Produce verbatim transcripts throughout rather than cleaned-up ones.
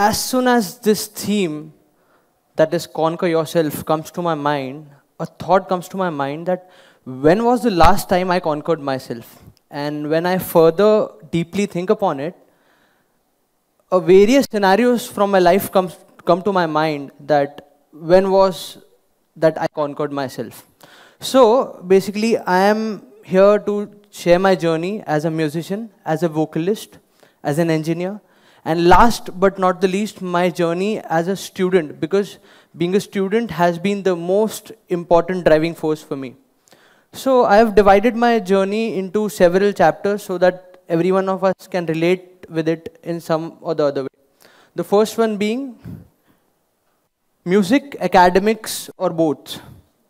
as soon as this theme, that is conquer yourself, comes to my mind, a thought comes to my mind that when was the last time I conquered myself? And when I further deeply think upon it, a various scenarios from my life comes, come to my mind that when was that I conquered myself. So basically, I am here to share my journey as a musician, as a vocalist, as an engineer, and last but not the least, my journey as a student, because being a student has been the most important driving force for me. So I have divided my journey into several chapters so that every one of us can relate with it in some or the other way. The first one being music, academics, or both.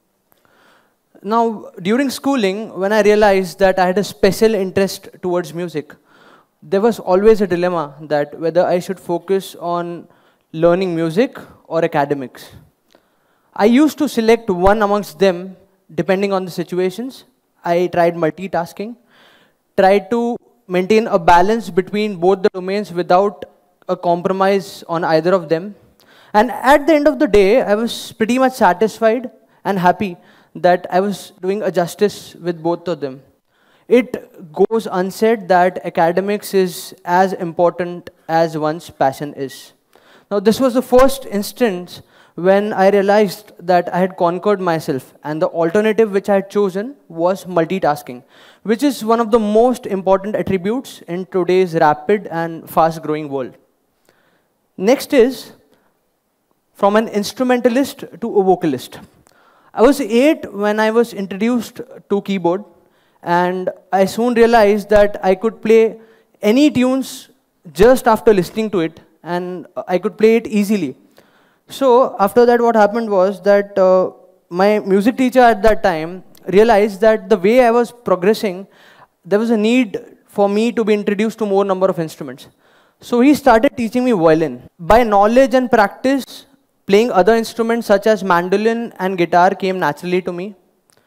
Now, during schooling, when I realized that I had a special interest towards music, there was always a dilemma that whether I should focus on learning music or academics. I used to select one amongst them depending on the situations. I tried multitasking, tried to maintain a balance between both the domains without a compromise on either of them. And at the end of the day, I was pretty much satisfied and happy that I was doing a justice with both of them. It goes unsaid that academics is as important as one's passion is. Now, this was the first instance when I realized that I had conquered myself, and the alternative which I had chosen was multitasking, which is one of the most important attributes in today's rapid and fast-growing world. Next is from an instrumentalist to a vocalist. I was eight when I was introduced to keyboard, and I soon realized that I could play any tunes just after listening to it, and I could play it easily. So after that, what happened was that uh, my music teacher at that time realized that the way I was progressing, there was a need for me to be introduced to more number of instruments. So he started teaching me violin. By knowledge and practice, playing other instruments such as mandolin and guitar came naturally to me.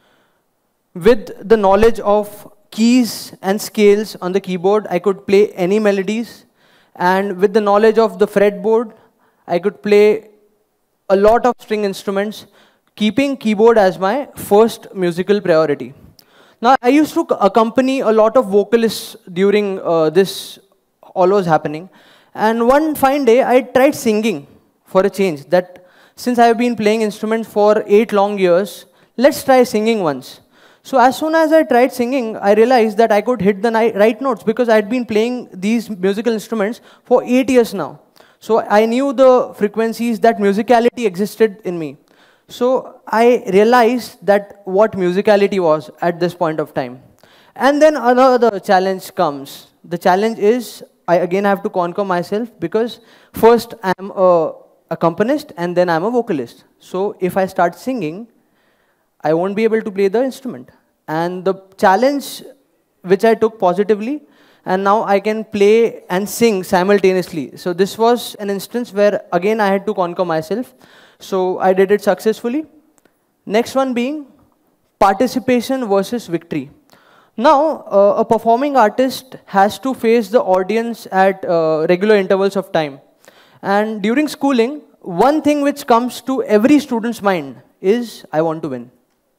With the knowledge of keys and scales on the keyboard, I could play any melodies. And with the knowledge of the fretboard, I could play a lot of string instruments, keeping keyboard as my first musical priority. Now, I used to accompany a lot of vocalists during uh, this all was happening. And one fine day, I tried singing for a change. That since I have been playing instruments for eight long years, let's try singing once. So as soon as I tried singing, I realized that I could hit the right notes because I had been playing these musical instruments for eight years now. So I knew the frequencies, that musicality existed in me. So I realized that what musicality was at this point of time. And then another challenge comes. The challenge is I again have to conquer myself because first I am a accompanist and then I am a vocalist. So if I start singing, I won't be able to play the instrument. And the challenge which I took positively, and now I can play and sing simultaneously. So this was an instance where again I had to conquer myself. So I did it successfully. Next one being participation versus victory. Now, uh, a performing artist has to face the audience at uh, regular intervals of time. And during schooling, one thing which comes to every student's mind is, I want to win.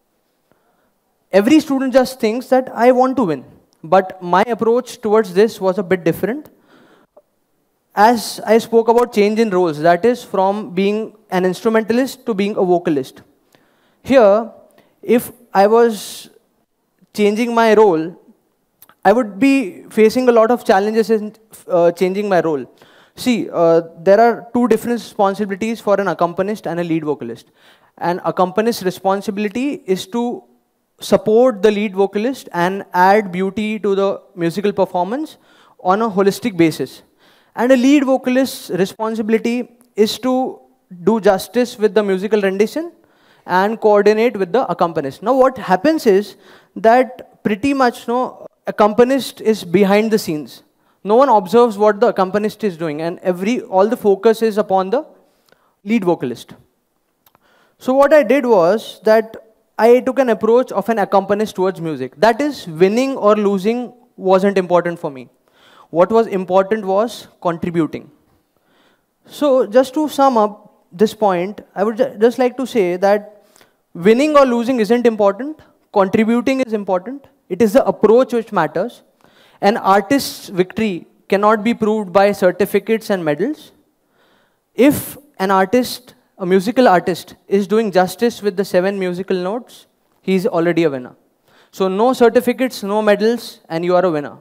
Every student just thinks that I want to win. But my approach towards this was a bit different. As I spoke about change in roles, that is from being an instrumentalist to being a vocalist. Here, if I was changing my role, I would be facing a lot of challenges in uh, changing my role. See, uh, there are two different responsibilities for an accompanist and a lead vocalist. An accompanist's responsibility is to support the lead vocalist and add beauty to the musical performance on a holistic basis. And a lead vocalist's responsibility is to do justice with the musical rendition and coordinate with the accompanist. Now what happens is that pretty much no accompanist is behind the scenes. No one observes what the accompanist is doing, and every all the focus is upon the lead vocalist. So what I did was that I took an approach of an accompanist towards music. That is, winning or losing wasn't important for me. What was important was contributing. So just to sum up this point, I would ju- just like to say that winning or losing isn't important. Contributing is important. It is the approach which matters. An artist's victory cannot be proved by certificates and medals. If an artist, a musical artist, is doing justice with the seven musical notes, he's already a winner. So no certificates, no medals, and you are a winner.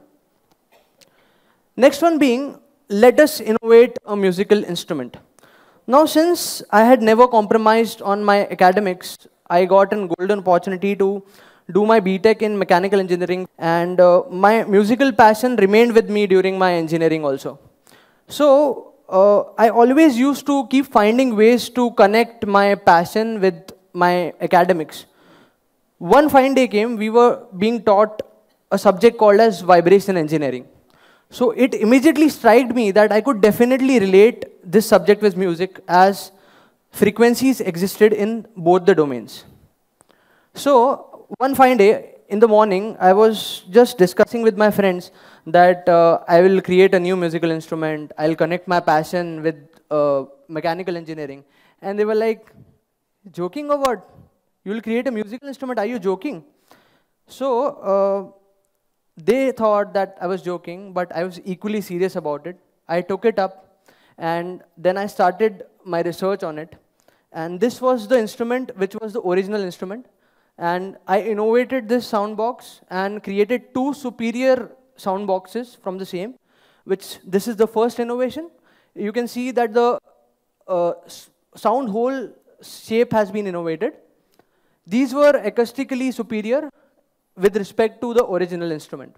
Next one being, let us innovate a musical instrument. Now, since I had never compromised on my academics, I got a golden opportunity to do my B Tech in mechanical engineering, and uh, my musical passion remained with me during my engineering also. So, uh, I always used to keep finding ways to connect my passion with my academics. One fine day came, we were being taught a subject called as vibration engineering. So it immediately struck me that I could definitely relate this subject with music, as frequencies existed in both the domains. So one fine day in the morning, I was just discussing with my friends that uh, I will create a new musical instrument. I'll connect my passion with uh, mechanical engineering. And they were like, joking or what? You will create a musical instrument? Are you joking? So uh, they thought that I was joking, but I was equally serious about it. I took it up, and then I started my research on it. And this was the instrument which was the original instrument. And I innovated this sound box and created two superior sound boxes from the same, which this is the first innovation. You can see that the uh, sound hole shape has been innovated. These were acoustically superior with respect to the original instrument.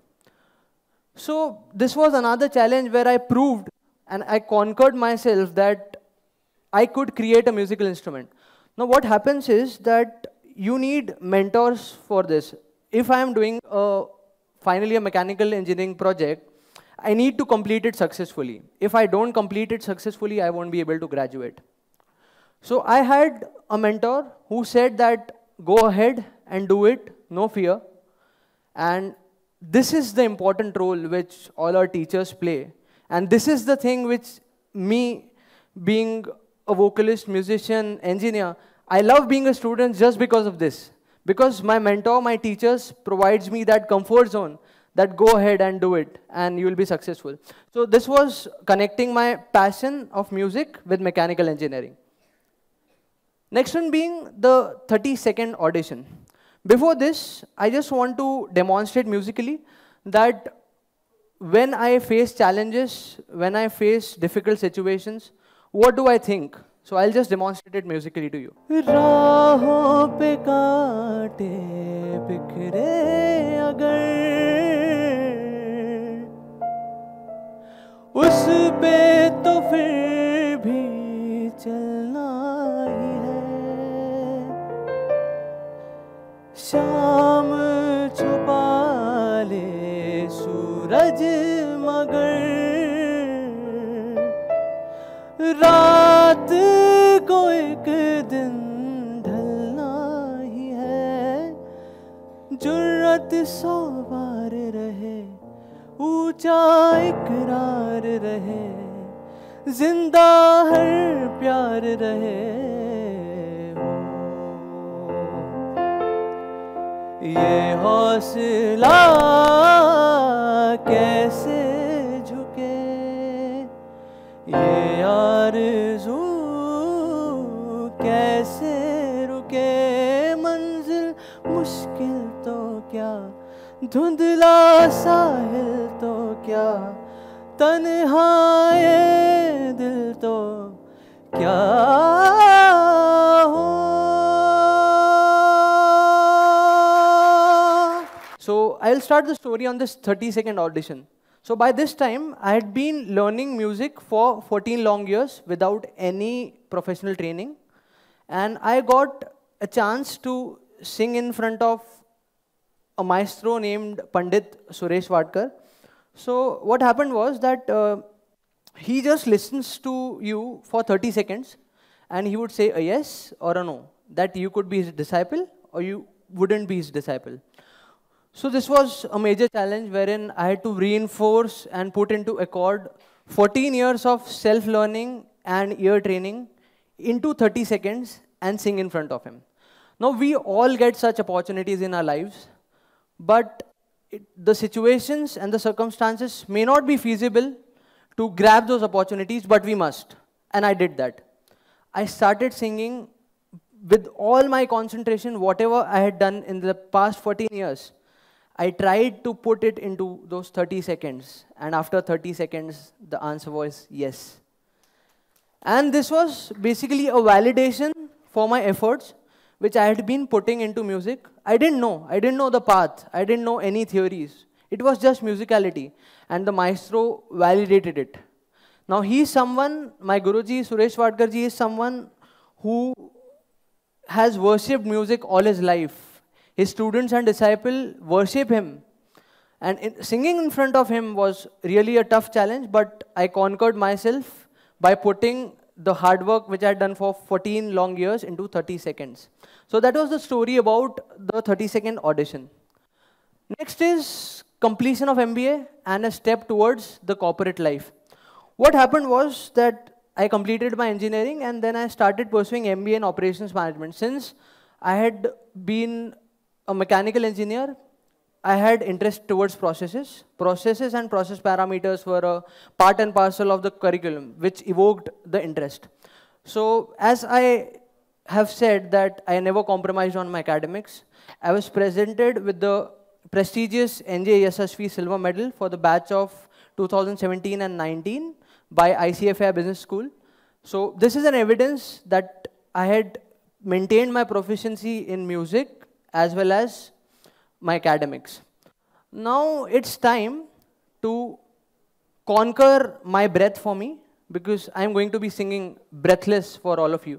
So this was another challenge where I proved and I conquered myself that I could create a musical instrument. Now what happens is that you need mentors for this. If I am doing a, finally a mechanical engineering project, I need to complete it successfully. If I don't complete it successfully, I won't be able to graduate. So I had a mentor who said that go ahead and do it, no fear. And this is the important role which all our teachers play. And this is the thing which me, being a vocalist, musician, engineer, I love being a student just because of this. Because my mentor, my teachers provides me that comfort zone that go ahead and do it and you will be successful. So this was connecting my passion of music with mechanical engineering. Next one being the thirty second audition. Before this, I just want to demonstrate musically that when I face challenges, when I face difficult situations, what do I think? So I'll just demonstrate it musically to you. राहों पे कांटे बिखरे अगर उस पे तो फिर भी चलना ही है शाम छुपा ले सूरज मगर रात को एक दिन ढलना ही है जुर्रत सौ बार रहे ऊंचा इकरार रहे जिंदा हर प्यार रहे ये हौसला कैसे झुके ये आरज़ू कैसे रुके मंजिल मुश्किल तो क्या धुंधला साहिल तो क्या तन्हाए दिल तो क्या हो. So I'll start the story on this thirty second audition. So by this time, I had been learning music for fourteen long years without any professional training. And I got a chance to sing in front of a maestro named Pandit Suresh Vadkar. So what happened was that uh, he just listens to you for thirty seconds and he would say a yes or a no, that you could be his disciple or you wouldn't be his disciple. So this was a major challenge wherein I had to reinforce and put into accord fourteen years of self-learning and ear training into thirty seconds and sing in front of him. Now, we all get such opportunities in our lives, but it, the situations and the circumstances may not be feasible to grab those opportunities, but we must. And I did that. I started singing with all my concentration, whatever I had done in the past fourteen years. I tried to put it into those thirty seconds. And after thirty seconds, the answer was yes. And this was basically a validation for my efforts, which I had been putting into music. I didn't know. I didn't know the path. I didn't know any theories. It was just musicality. And the maestro validated it. Now, he's someone, my Guruji, Suresh Wadkarji, is someone who has worshipped music all his life. His students and disciples worship him. And in, singing in front of him was really a tough challenge, but I conquered myself by putting the hard work which I had done for fourteen long years into thirty seconds. So that was the story about the thirty second audition. Next is completion of M B A and a step towards the corporate life. What happened was that I completed my engineering and then I started pursuing M B A in operations management. Since I had been a mechanical engineer, I had interest towards processes. Processes and process parameters were a part and parcel of the curriculum, which evoked the interest. So as I have said that I never compromised on my academics, I was presented with the prestigious N J Yashasvi Silver Medal for the batch of two thousand seventeen and nineteen by I C F A I Business School. So this is an evidence that I had maintained my proficiency in music as well as my academics. Now it's time to conquer my breath for me, because I'm going to be singing breathless for all of you.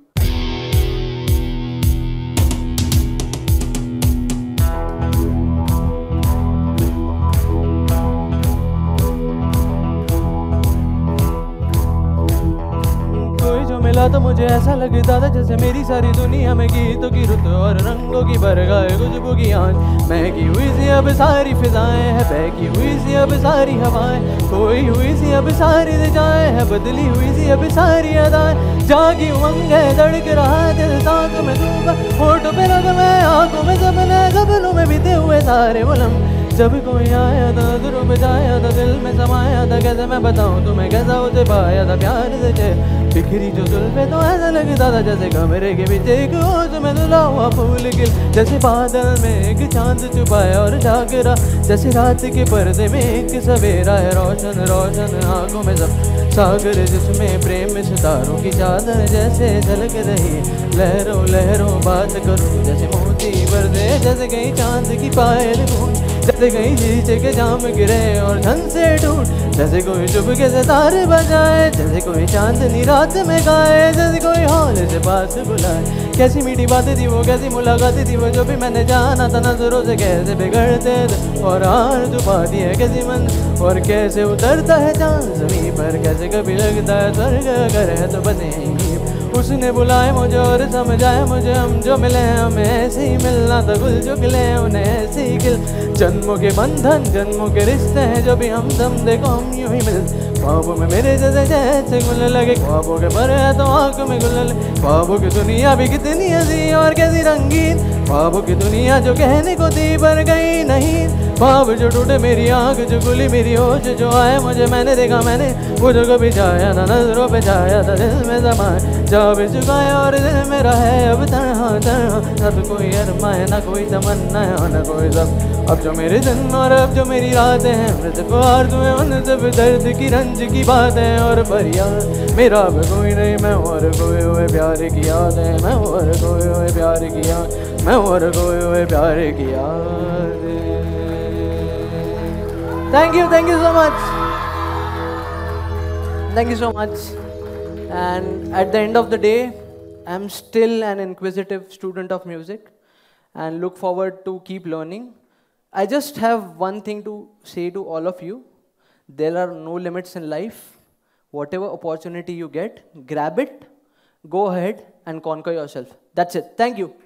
मिला तो मुझे ऐसा लगता था जैसे मेरी सारी दुनिया में गीतों की रुत और रंगों की बरगाह खुशबू की आंच महकी हुई सी अब सारी फिजाएं है बहकी हुई सी अब सारी हवाएं खोई हुई सी अब सारी दिशाएं है बदली हुई सी अब सारी अदाएं जागी उमंग है धड़क रहा दिल सांसों में धूप होठों पे रगम है आंखों में सपने गबलों में बीते हुए सारे उलम जब कोई आया था नजरों में जाया था दिल में समाया था कैसे मैं बताऊं तुम्हें कैसा उसे पाया था प्यार से बिखरी जो जुल्फे तो ऐसा लगता था जैसे कमरे के पीछे एक ओस में धुला हुआ फूल खिल जैसे बादल में एक चांद छुपाया और जागरा जैसे रात के पर्दे में एक सवेरा है रोशन रोशन आंखों में सब सागर जिसमें प्रेम सितारों की चादर जैसे झलक रही लहरों लहरों बात करूं जैसे मोती बरसे जैसे कहीं चांद की पायल गूंज जैसे कहीं शीशे के जाम गिरे और धन से टूट जैसे कोई चुपके से तारे बजाए जैसे कोई चांदनी रात में गाए जैसे कोई हॉल से पास बुलाए कैसी मीठी बातें थी वो कैसी मुलाकातें थी वो जो भी मैंने जाना था नजरों से कैसे बिगड़ते थे और हार छुपा दी है कैसी मन और कैसे उतरता है चांद जमीन पर कैसे कभी लगता है स्वर्ग अगर है तो बने उसने बुलाए मुझे और समझाया मुझे हम जो मिले हैं हमें ऐसे ही मिलना था गुल जो खिले हैं उन्हें ऐसे ही खिल जन्मों के बंधन जन्मों के रिश्ते हैं जो भी हम दम देखो हम यूं ही मिल ख्वाबों में मेरे जैसे जैसे गुल लगे ख्वाबों के भरे है तो आंखों में गुल ख्वाबों की दुनिया भी कितनी हंसी और कैसी रंगीन ख्वाबों की दुनिया जो कहने को थी पर गई नहीं ख्वाब जो टूटे मेरी आंख जो खुली मेरी होश जो आए मुझे मैंने देखा मैंने वो जो कभी जाया ना नजरों पे जाया था दिल में समाए जा भी चुका है और दिल मेरा है अब तन्हा तन्हा अब कोई अरमा है ना कोई तमन्ना है ना कोई सब अब जो मेरे दिन और अब जो मेरी रातें हैं मृत को आरज़ू है उन सब दर्द की रंज की बात है और फरियाद मेरा अब कोई नहीं मैं और कोई हुए प्यार की याद है मैं और कोई हुए प्यार की याद मैं और कोई हुए प्यार की याद Thank you, thank you so much. Thank you so much. And at the end of the day, I'm still an inquisitive student of music and look forward to keep learning. I just have one thing to say to all of you. There are no limits in life. Whatever opportunity you get, grab it, go ahead and conquer yourself. That's it. Thank you.